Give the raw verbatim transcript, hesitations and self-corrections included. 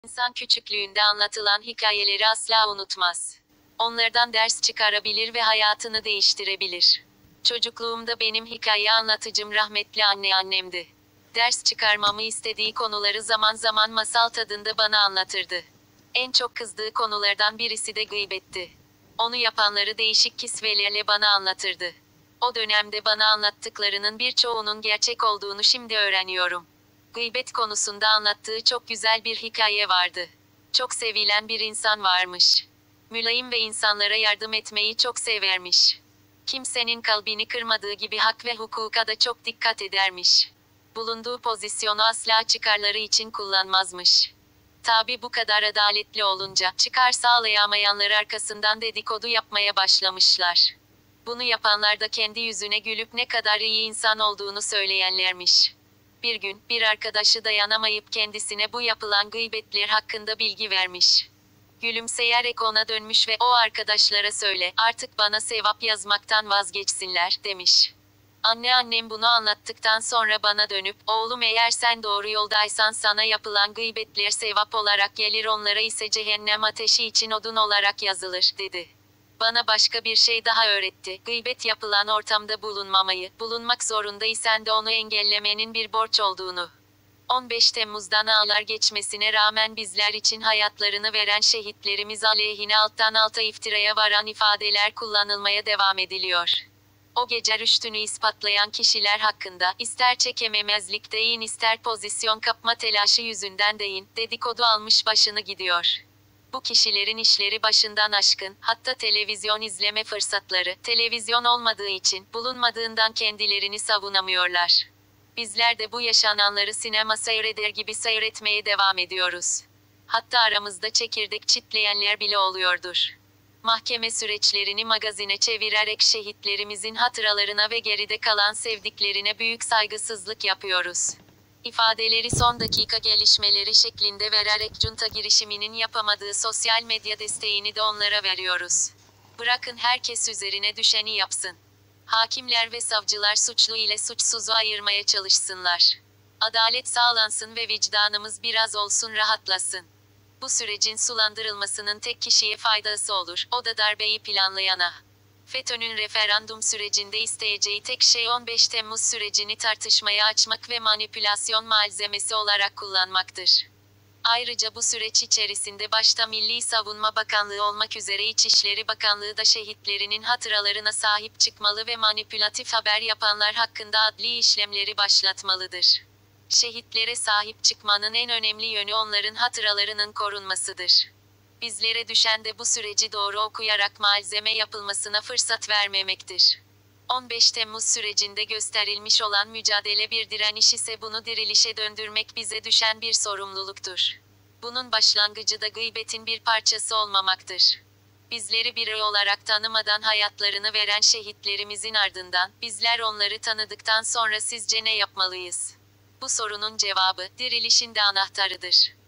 İnsan küçüklüğünde anlatılan hikayeleri asla unutmaz. Onlardan ders çıkarabilir ve hayatını değiştirebilir. Çocukluğumda benim hikaye anlatıcım rahmetli anneannemdi. Ders çıkarmamı istediği konuları zaman zaman masal tadında bana anlatırdı. En çok kızdığı konulardan birisi de gıybetti. Onu yapanları değişik kisvelerle bana anlatırdı. O dönemde bana anlattıklarının birçoğunun gerçek olduğunu şimdi öğreniyorum. Gıybet konusunda anlattığı çok güzel bir hikaye vardı. Çok sevilen bir insan varmış. Mülayim ve insanlara yardım etmeyi çok severmiş. Kimsenin kalbini kırmadığı gibi hak ve hukuka da çok dikkat edermiş. Bulunduğu pozisyonu asla çıkarları için kullanmazmış. Tabi bu kadar adaletli olunca, çıkar sağlayamayanlar arkasından dedikodu yapmaya başlamışlar. Bunu yapanlar da kendi yüzüne gülüp ne kadar iyi insan olduğunu söyleyenlermiş. Bir gün, bir arkadaşı dayanamayıp kendisine bu yapılan gıybetler hakkında bilgi vermiş. Gülümseyerek ona dönmüş ve o arkadaşlara söyle, artık bana sevap yazmaktan vazgeçsinler, demiş. Anneannem bunu anlattıktan sonra bana dönüp, oğlum eğer sen doğru yoldaysan sana yapılan gıybetler sevap olarak gelir onlara ise cehennem ateşi için odun olarak yazılır, dedi. Bana başka bir şey daha öğretti. Gıybet yapılan ortamda bulunmamayı, bulunmak zorundaysan de onu engellemenin bir borç olduğunu. on beş Temmuz'dan ağlar geçmesine rağmen bizler için hayatlarını veren şehitlerimiz aleyhine alttan alta iftiraya varan ifadeler kullanılmaya devam ediliyor. O gece rüştünü ispatlayan kişiler hakkında, ister çekememezlik deyin ister pozisyon kapma telaşı yüzünden deyin, dedikodu almış başını gidiyor. Bu kişilerin işleri başından aşkın, hatta televizyon izleme fırsatları, televizyon olmadığı için, bulunmadığından kendilerini savunamıyorlar. Bizler de bu yaşananları sinema seyreder gibi seyretmeye devam ediyoruz. Hatta aramızda çekirdek çitleyenler bile oluyordur. Mahkeme süreçlerini magazine çevirerek şehitlerimizin hatıralarına ve geride kalan sevdiklerine büyük saygısızlık yapıyoruz. İfadeleri son dakika gelişmeleri şeklinde vererek junta girişiminin yapamadığı sosyal medya desteğini de onlara veriyoruz. Bırakın herkes üzerine düşeni yapsın. Hakimler ve savcılar suçlu ile suçsuzu ayırmaya çalışsınlar. Adalet sağlansın ve vicdanımız biraz olsun rahatlasın. Bu sürecin sulandırılmasının tek kişiye faydası olur, o da darbeyi planlayana. FETÖ'nün referandum sürecinde isteyeceği tek şey on beş Temmuz sürecini tartışmaya açmak ve manipülasyon malzemesi olarak kullanmaktır. Ayrıca bu süreç içerisinde başta Milli Savunma Bakanlığı olmak üzere İçişleri Bakanlığı da şehitlerinin hatıralarına sahip çıkmalı ve manipülatif haber yapanlar hakkında adli işlemleri başlatmalıdır. Şehitlere sahip çıkmanın en önemli yönü onların hatıralarının korunmasıdır. Bizlere düşen de bu süreci doğru okuyarak malzeme yapılmasına fırsat vermemektir. on beş Temmuz sürecinde gösterilmiş olan mücadele bir direniş ise bunu dirilişe döndürmek bize düşen bir sorumluluktur. Bunun başlangıcı da gıybetin bir parçası olmamaktır. Bizleri birey olarak tanımadan hayatlarını veren şehitlerimizin ardından, bizler onları tanıdıktan sonra sizce ne yapmalıyız? Bu sorunun cevabı, dirilişin de anahtarıdır.